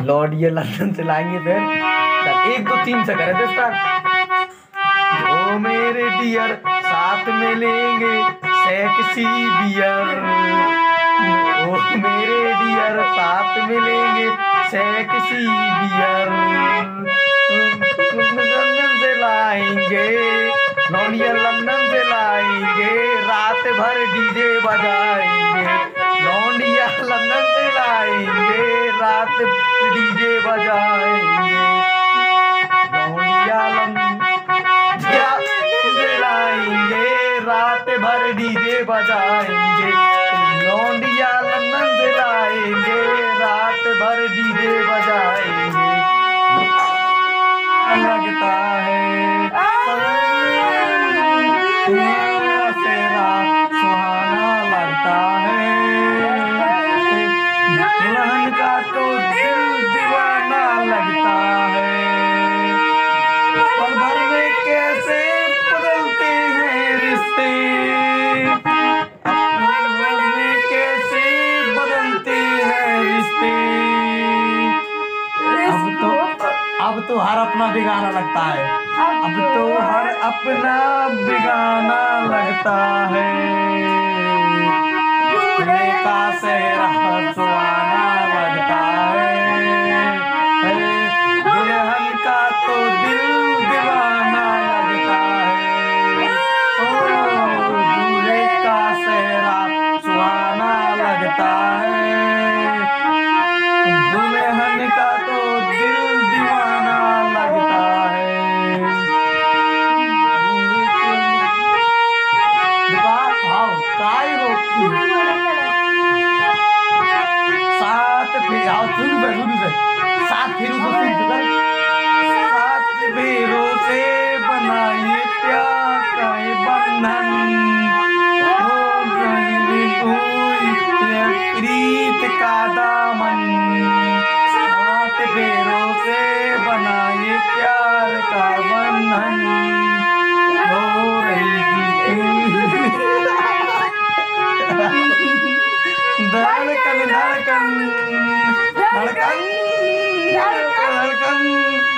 Lord ये London से लाएंगे फिर। चल 1 2 3 से करे थे स्टार्ट। ओ मेरे डियर साथ में लेंगे सेक्सी बियर। ओ मेरे डियर साथ में लेंगे सेक्सी बियर। लंदन से लाएंगे लौंडिया लंदन से लाएंगे रात भर डीजे बजाएंगे। लौंडिया लंदन से लाएंगे रात डीजे बजाएंगे। लौंडिया से लाएंगे रात भर डीजे बजाएंगे। लौंडिया लंदन से लाएंगे रात भर डीजे बजाएंगे। लगता है तेरा सुहाना लगता है। दुल्हन का तो दिल दीवाना लगता है। पल भर में कैसे बदलते हैं रिश्ते। पल भर में कैसे बदलते हैं रिश्ते। अब तो हर अपना बेगाना लगता है। अब तो हर अपना बेगाना लगता है। दिल का सेहरा सुहाना लगता है। दुल्हन का तो दिल दीवाना लगता है। ओ दूल्हे का सेहरा सुहाना लगता है। दुल्हन का तो दिल दीवाना लगता है। सात फेरों से बनाइए प्यार का बंधन। प्रीत का दामन। 7 फेरों से बनाइए प्यार का बंधन। हो रही धड़कन धड़कन धड़कन धड़कन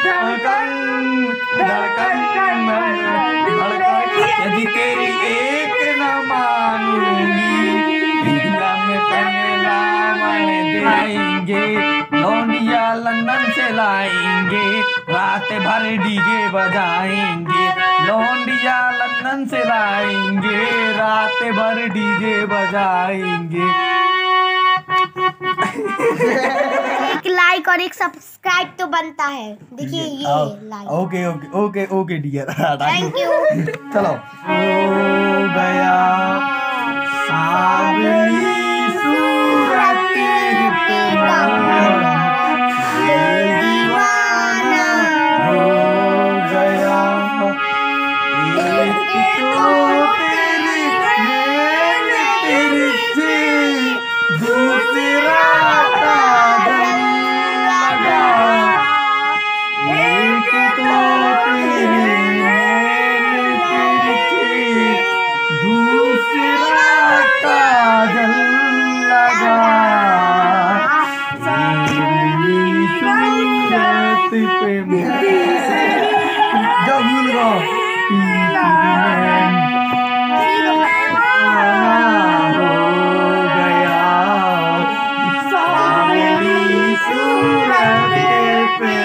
धड़कन धड़कन। यदि तेरी एक न मानूंगी में पहला मन दिलाएंगे। लौंडिया लंदन से लाएंगे रात भर डीजे बजाएंगे। लौंडिया लंदन से लाएंगे रात भर डीजे बजाएंगे। एक लाइक और एक सब्सक्राइब तो बनता है। देखिए ये like. Okay okay okay okay dear thank you. चलो हो गया सांवली सूरत दीवाना हो गया। एक तो तेरे से दूसरा काजल लगा। एक तो दूसरा काजल लगा। सूरत पे जब भूल गो हो गया सावली सूरत पे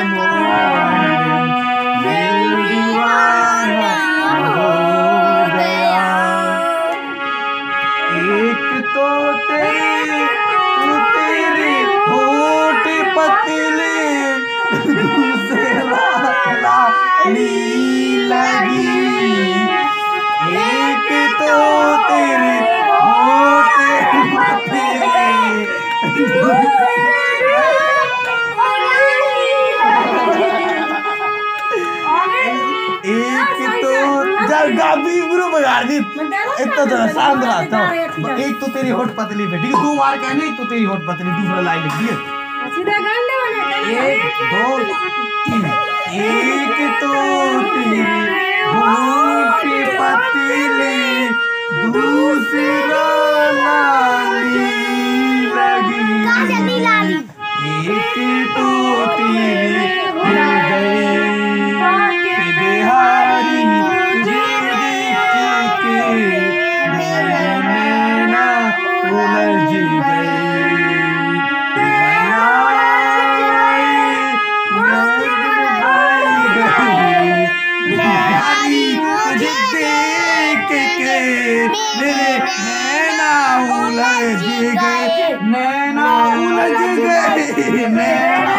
दिल दीवाना हो गया। एक तो तेरे होठ पतले दूसरा लाली लगी। एक तो तेरे होठ पतले एक तो गाबी गुरु बगाड़ दी। इतना जरा शांत रहा। एक तो तेरी होठ पतली पे ठीक है 2 बार कहने। एक तो तेरी होठ पतली दूसरा लाइन लिख दिए। 1 2 3। एक तो तेरी होठ पतली दूसरा लाली लगी। एक तो तेरे गिर गए बिहारी तुझे देख के मेरे नैना उलझ गए बिहारी तुझे देख के मेरे नैना उलझ गए नैना उलझ गए नैना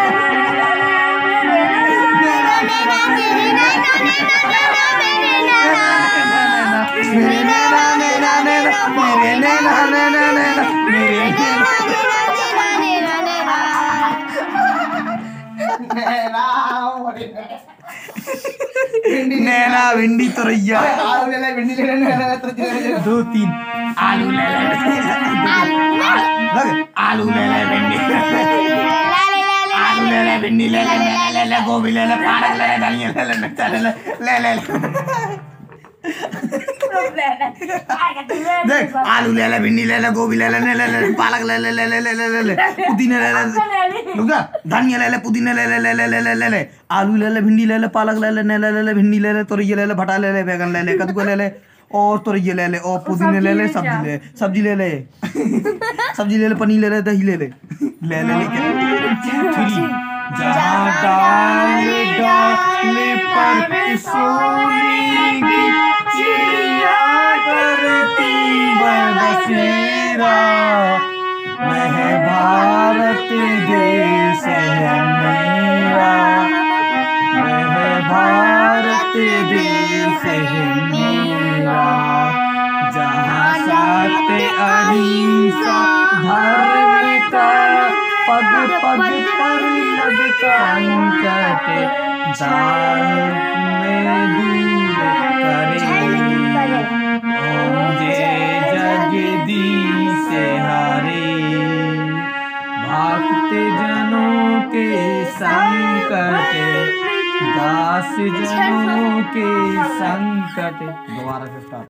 मेरे नैना नैना नैना मेरे नैना नैना नैना मेरे नैना भिंडी तुरैया दो तीन आलू ले ले आलू ले ले भिंडी आलू ले ले भिंडी ले ले ले ले गोभी ले ले पालक ले ले धनिया ले ले मिर्चा ले ले ले देख आलू ले ले भिंडी ले ले गोभी ले ले पालक ले ले पुदीना ले ले धनिया ले ले पुदीना ले ले ले आलू ले ले भिंडी ले ले पालक ले ले भिंडी ले ले तोरई ले ले भटा ले ले बैगन ले ले कद्दू ले ले और तोरई ले ले और पुदीना ले ले सब्जी ले ले सब्जी ले ले पनीर ले ले दही ले ले जहाँ डाल पर सोने की चिड़िया करती बसेरा वह भारत देश है मेरा वह भारत देश है मेरा जहाँ सत्य अहिंसा धर्म का पग पग पर लगता संकट जात में दूर करे ओम जय जगदीश हरे भक्त जनों के संकट दास जनों के संकट दोबारा से स्टार्ट